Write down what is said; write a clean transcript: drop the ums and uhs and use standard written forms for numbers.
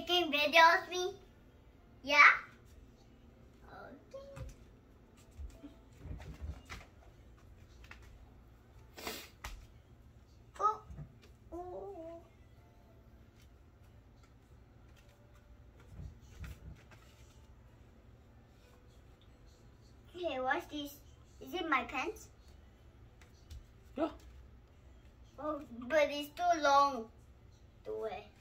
taking videos of me? Yeah? Okay. Oh. Oh. Hey, what's this? Is it my pants? Yeah. Oh, but it's too long to wear.